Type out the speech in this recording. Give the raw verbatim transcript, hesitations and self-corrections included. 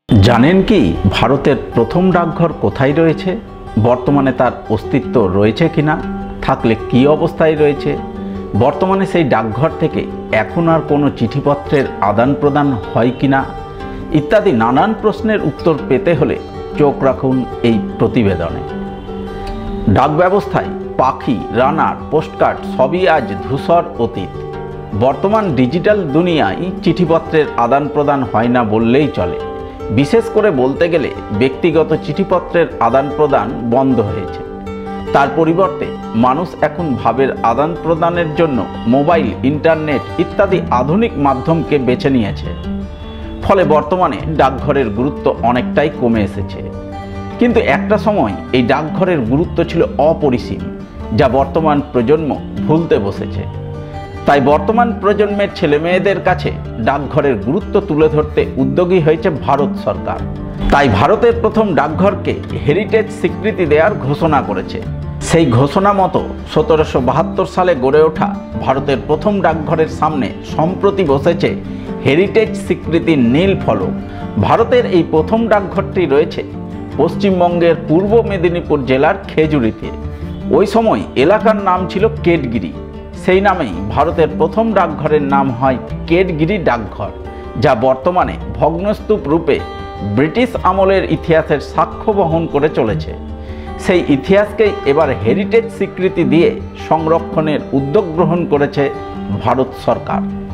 জানেন কি ভারতের প্রথম ডাকঘর কোথায় রয়েছে, বর্তমানে তার অস্তিত্ব রয়েছে কিনা, থাকলে কি অবস্থায় রয়েছে, বর্তমানে সেই ডাকঘর থেকে এখন আর কোনো চিঠিপত্রের আদান প্রদান হয় কিনা ইত্যাদি নানান প্রশ্নের উত্তর পেতে হলে চোখ রাখুন এই প্রতিবেদনে। ডাক ব্যবস্থায় পাখি, রানার, পোস্টকার্ড সবই আজ ধূসর অতীত। বর্তমান ডিজিটাল দুনিয়ায় চিঠিপত্রের আদান প্রদান হয় না বললেই চলে। বিশেষ করে বলতে গেলে ব্যক্তিগত চিঠিপত্রের আদান প্রদান বন্ধ হয়েছে। তার পরিবর্তে মানুষ এখন ভাবের আদান প্রদানের জন্য মোবাইল, ইন্টারনেট ইত্যাদি আধুনিক মাধ্যমকে বেছে নিয়েছে। ফলে বর্তমানে ডাকঘরের গুরুত্ব অনেকটাই কমে এসেছে। কিন্তু একটা সময় এই ডাকঘরের গুরুত্ব ছিল অপরিসীম, যা বর্তমান প্রজন্ম ভুলতে বসেছে। তাই বর্তমান প্রজন্মের ছেলেমেয়েদের কাছে ডাকঘরের গুরুত্ব তুলে ধরতে উদ্যোগী হয়েছে ভারত সরকার। তাই ভারতের প্রথম ডাকঘরকে হেরিটেজ স্বীকৃতি দেওয়ার ঘোষণা করেছে। সেই ঘোষণা মতো সতেরোশো বাহাত্তর সালে গড়ে ওঠা ভারতের প্রথম ডাকঘরের সামনে সম্প্রতি বসেছে হেরিটেজ স্বীকৃতির নীল ফলক। ভারতের এই প্রথম ডাকঘরটি রয়েছে পশ্চিমবঙ্গের পূর্ব মেদিনীপুর জেলার খেজুরিতে। ওই সময় এলাকার নাম ছিল কেটগিরি। সেই নামেই ভারতের প্রথম ডাকঘরের নাম হয় কেটগিরি ডাকঘর, যা বর্তমানে ভগ্নস্তূপ রূপে ব্রিটিশ আমলের ইতিহাসের সাক্ষ্য বহন করে চলেছে। সেই ইতিহাসকেই এবার হেরিটেজ স্বীকৃতি দিয়ে সংরক্ষণের উদ্যোগ গ্রহণ করেছে ভারত সরকার।